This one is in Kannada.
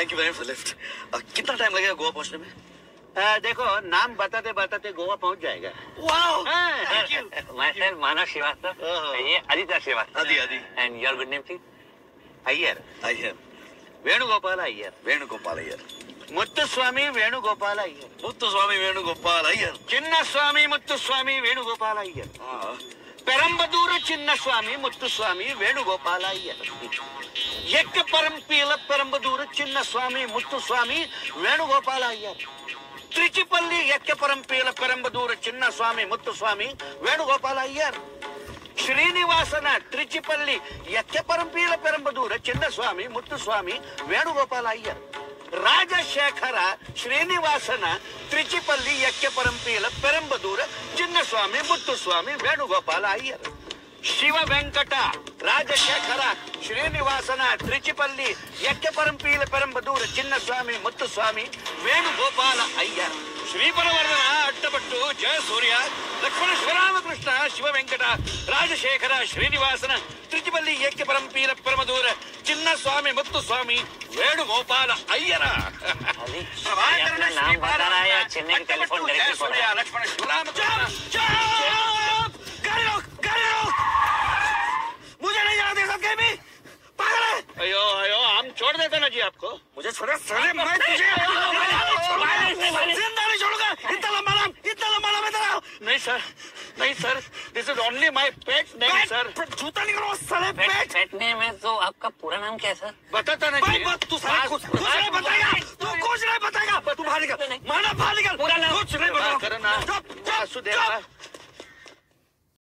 Thank you very much for lift. कितना टाइम लगेगा गोवा पहुंचने में? देखो नाम बताते बताते गोवा पहुंच जाएगा। Wow thank you. Myself Manav Srivastava. ये Aditya Srivastava. आदि And your good name, please? Iyer, Iyer, Venugopal Iyer, Venugopal Iyer, Muthuswamy Venugopal Iyer, Muthuswamy Venugopal Iyer, Chinnaswamy Muthuswamy Venugopal Iyer, Perambadur Chinnaswamy Muthuswamy Venugopal Iyer, Yakka Parampil Perambadur Chinnaswamy Muthuswamy Venugopal Iyer, Trichipalli Yakka Parampil Perambadur Chinnaswamy Muthuswamy Venugopal Iyer, Srinivasan Trichipalli ಯಕ್ಕಪರಂಪೀಲ ಪೆರಂಬದೂರ Chinnaswamy Muthuswamy Venugopal Iyer, Rajashekhara ಶ್ರೀನಿವಾಸನ ತ್ರಿಚಿಪಲ್ಲಿ ಯಕ್ಕಪರಂಪೀಲ ಪೆರಂಬದೂರ ಚಿನ್ನಸ್ವಾಮಿ ಮುತ್ತುಸ್ವಾಮಿ ವೇಣುಗೋಪಾಲ ಅಯ್ಯರ್, ಶಿವ ವೆಂಕಟ ರಾಜಶೇಖರ ಶ್ರೀನಿವಾಸನ ತ್ರಿಚಿಪಲ್ಲಿ ಯಕ್ಕಪರಂಪೀಲ ಪೆರಂಬದೂರ ಚಿನ್ನಸ್ವಾಮಿ ಮುತ್ತುಸ್ವಾಮಿ ವೇಣುಗೋಪಾಲ ಅಯ್ಯರ್, ಶ್ರೀಪರವರ್ಧನ ಅಟ್ಟಪಟ್ಟು ಜಯಸೂರ್ಯ ಲಕ್ಷ್ಮಣ ಶಿವರಾಮಕೃಷ್ಣ ಶಿವ ವೆಂಕಟ ರಾಜಶೇಖರ ಶ್ರೀನಿವಾಸನ ತ್ರಿಚಿಪಲ್ಲಿ ಯಕ್ಕಪರಂಪೀಲ ಪೆರಂಬದೂರ ಚಿನ್ನಸ್ವಾಮಿ ಮುತ್ತುಸ್ವಾಮಿ ವೇಣುಗೋಪಾಲ ಅಯ್ಯರ लक्ष्मण शिवरामकृष्ण। मुझे नहीं जाना देखा कहीं भी, पागल है। अयो अयो हम छोड़ देते ना जी आपको। मुझे छोड़ा साले, मैं तुझे जिंदा नहीं छोड़ूंगा। इतना लंबा नाम है तेरा। नहीं सर, नहीं sir, this is only my pet name sir. जूता निकलो साले। पेट नेम है तो आपका पूरा नाम क्या है सर? बताता नहीं। तू साले कुछ नहीं बताएगा, तू कुछ नहीं बताएगा। तू बाहर निकल, माना बाहर निकल। पूरा नाम कुछ नहीं बताओ।